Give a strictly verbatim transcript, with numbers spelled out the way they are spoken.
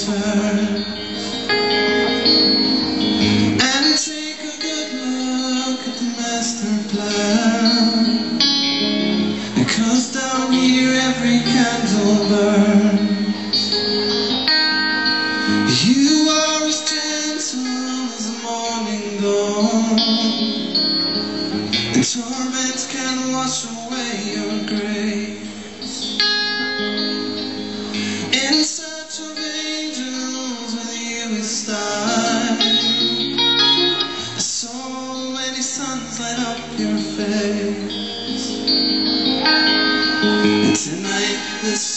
turns, and take a good look at the master plan. Because down here every candle burns. You are as gentle as the morning dawn, and torment can wash away your grace. In search of angels with you is style, so many suns light up your face. And tonight the